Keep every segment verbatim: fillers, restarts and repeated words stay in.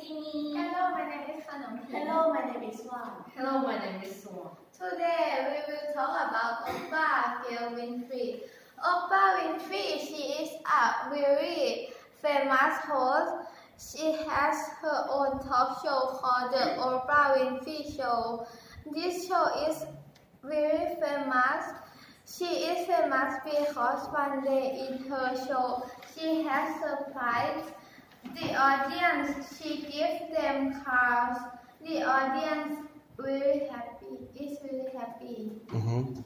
Tini. Hello, my name is Khanong. Hello, my name is Swan. Hello, my name is Swan. Today we will talk about Oprah Gail Winfrey. Oprah Winfrey, she is a very famous host. She has her own talk show called the Oprah Winfrey Show. This show is very famous. She is famous because one day in her show, she has surprised the audience. She gives them cards. The audience very happy. Is very happy. Mm-hmm.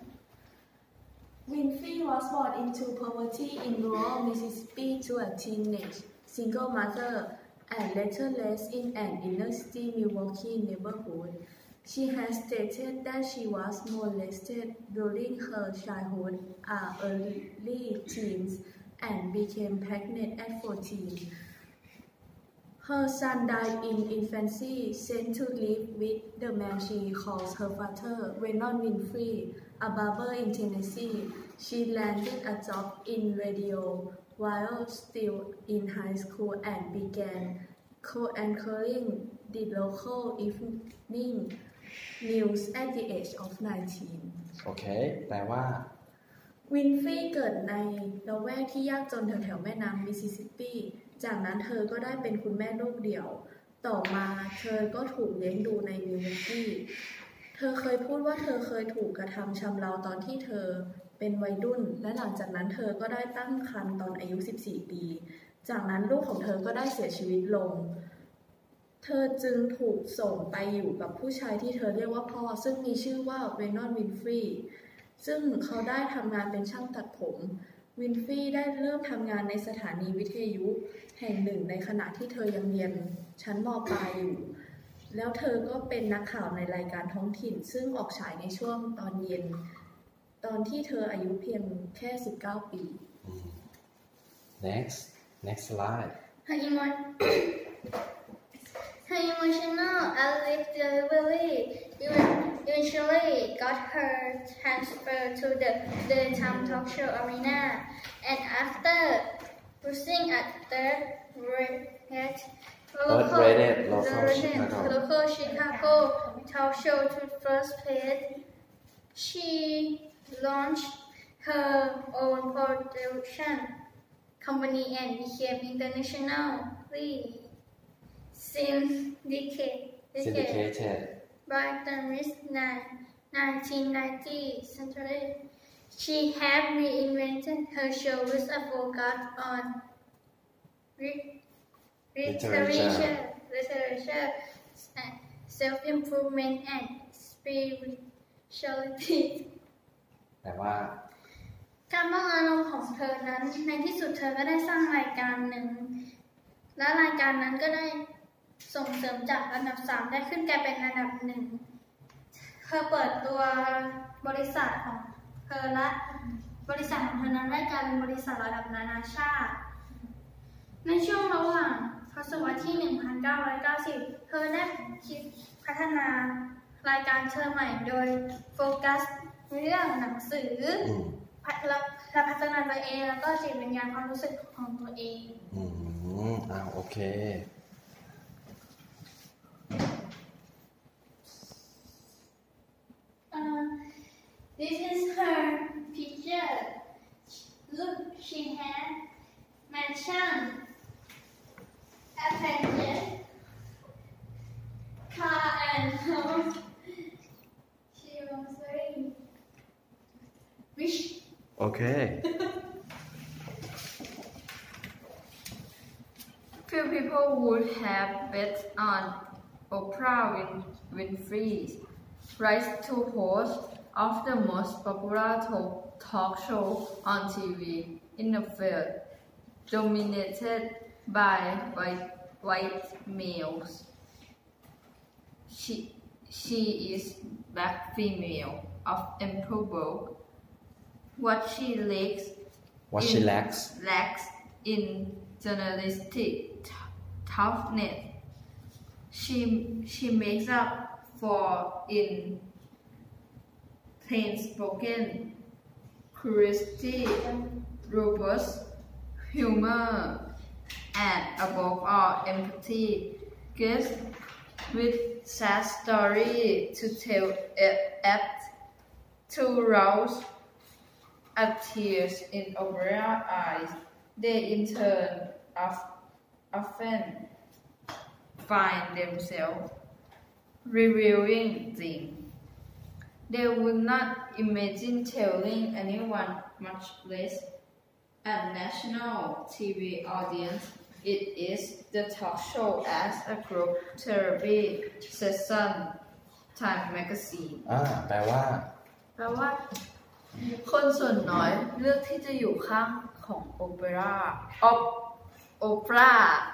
Winfrey was born into poverty in rural Mississippi to a teenage single mother and later raised in an inner-city Milwaukee neighborhood. She has stated that she was molested during her childhood, uh, early teens, and became pregnant at fourteen. Her son died in infancy, sent to live with the man she calls her father, Vernon Winfrey, a barber in Tennessee. She landed a job in radio while still in high school and began co-anchoring the local evening news at the age of nineteen. โอเค แปลว่าวินฟรีย์เกิดในละแวกที่ยากจนแถวๆแม่น้ำมิสซิสซิปปี จากนั้นเธอก็ได้เป็นคุณแม่ลูกเดี่ยว ต่อมาเธอก็ถูกเลี้ยงดูในมิลวอกกี้ เธอเคยพูดว่าเธอเคยถูกกระทำชำเราตอนที่เธอเป็นวัยรุ่น และหลังจากนั้นเธอก็ได้ตั้งครรภ์ตอนอายุสิบสี่ปี จากนั้นลูกของเธอก็ได้เสียชีวิตลง เธอจึงถูกส่งไปอยู่กับผู้ชายที่เธอเรียกว่าพ่อซึ่งมีชื่อว่าเวนอนวินฟรีย์ซึ่งเขาได้ทำงานเป็นช่างตัดผมวินฟรีย์ได้เริ่มทำงานในสถานีวิทยุแห่งหนึ่งในขณะที่เธอยังเรียนชั้นม.ปลายอยู่แล้วเธอก็เป็นนักข่าวในรายการท้องถิ่นซึ่งออกฉายในช่วงตอนเย็นตอนที่เธออายุเพียงแค่สิบเก้าปี next next slide Her, emo- her emotional outlet delivery eventually got her transferred to the daytime talk show arena, and after losing at third rate local, rated local the Chicago. local Chicago talk show to first place, she launched her own production company and became internationally syndicated syndicated by the nineteen ninety century. She has reinvented her show with a focus on re- literature, literature, self-improvement, and spirituality. แปลว่าการมอบอารมณ์ของเธอนั้นในที่สุดเธอก็ได้สร้างรายการหนึ่งและรายการนั้นก็ได้ส่งเสริมจากอันดับสามได้ขึ้นกลายเป็นอันดับหนึ่งเธอเปิดตัวบริษัทของเธอและบริษัทของเธอนั้นได้กลายเป็นบริษัทระดับนานาชาติในช่วงระหว่างทศวรรษที่ หนึ่งพันเก้าร้อยเก้าสิบ เธอได้คิดพัฒนารายการเธอใหม่โดยโฟกัสเรื่องหนังสือและพัฒนาตัวเองแล้วก็จิตวิญญาณความรู้สึกของตัวเองอืมอ่าโอเค uh, This is her picture. Look, she has mansion, apartment, car, and home. She was very rich. โอเค Few people would have bet on Oprah Win- Winfrey's rise to host of the most popular to- talk show on T V in the field, dominated by white, white males. She, she is black female of improbable. What she lacks what in, she lacks lacks in journalistic t- toughness, she she makes up for in plain-spoken curiosity, robust humor, and above all empathy, guest with sad story to tell, apt to rouse a tears in opera eyes. They in turn often find themselves revealing things they would not imagine telling anyone, much less a national T V audience. It is the talk show as a group therapy session. Time Magazine อ่าแปลว่าแปลว่า คนส่วนน้อยเลือกที่จะอยู่ข้างของโอเปร่าออโอปรา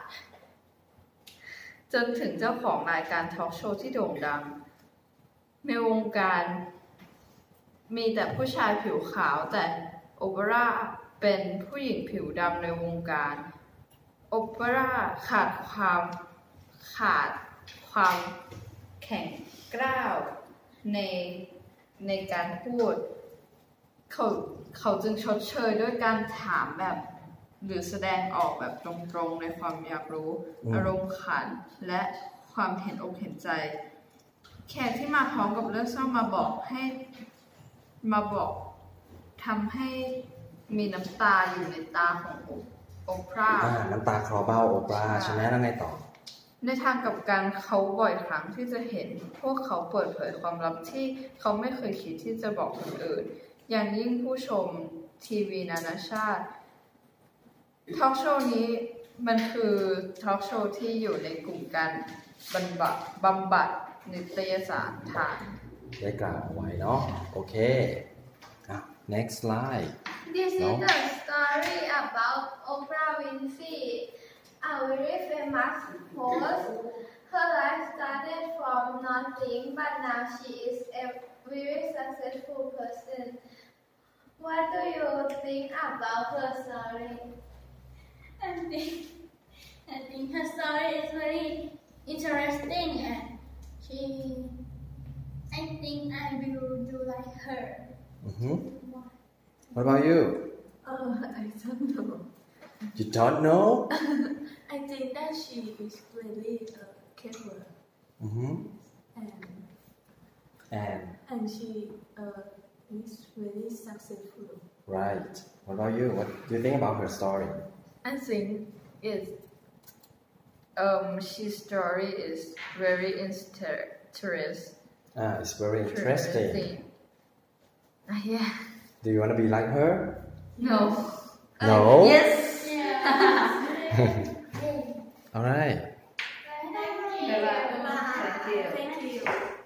จนถึงเจ้าของรายการทอล์กโชว์ที่โด่งดังในวงการมีแต่ผู้ชายผิวขาวแต่โอเปร่าเป็นผู้หญิงผิวดำในวงการโอเปร่าขาดความขาดความแข็งกร้าวในในการพูดเขาเขาจึงชดเชยด้วยการถามแบบหรือแสดงออกแบบตรงๆในความอยากรู้อารมณ์ขันและความเห็นอกเห็นใจแขกที่มาพร้อมกับเรื่องเศร้ามาบอกให้มาบอกทำให้มีน้ำตาอยู่ในตาของโอปราอ่าน้ำตาคลอเบ้าโอปราใช่ไหมแล้วไงต่อในทางกับการเขาบ่อยครั้งที่จะเห็นพวกเขาเปิดเผยความลับที่เขาไม่เคยคิดที่จะบอกคนอื่นอย่างยิ่งผู้ชมทีวีนานาชาติทอล์กโชว์นี้มันคือทอล์กโชว์ที่อยู่ในกลุ่มการบำบัดบำบัดนิตยสารทางได้กล่าวไว้เนาะโอเคอ่ะ next slide This no? is the story about Oprah Winfrey, a very famous host. Her life started from nothing, but now she is a very successful person. What do you think about her story? I think I think her story is very interesting and she I think I will do like her. Mm-hmm. What about you? Uh, I don't know. You don't know? I think that she is really uh, clever Mm-hmm. and And and she uh, is really successful. right. What about you? What do you think about her story? I think it's um she's story is very interesting. Ah, it's very interesting. Uh, yeah. Do you want to be like her? No. No? Uh, yes. All right. Thank you. Bye bye. Thank you. Thank you.